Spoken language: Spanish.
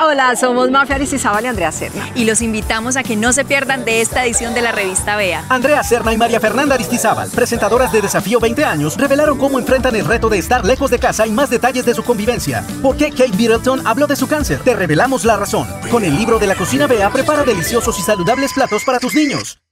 Hola, somos Mafia Aristizábal y Andrea Serna. Y los invitamos a que no se pierdan de esta edición de la revista Vea. Andrea Serna y María Fernanda Aristizábal, presentadoras de Desafío 20 años, revelaron cómo enfrentan el reto de estar lejos de casa y más detalles de su convivencia. ¿Por qué Kate Middleton habló de su cáncer? Te revelamos la razón. Con el libro de la cocina Vea, prepara deliciosos y saludables platos para tus niños.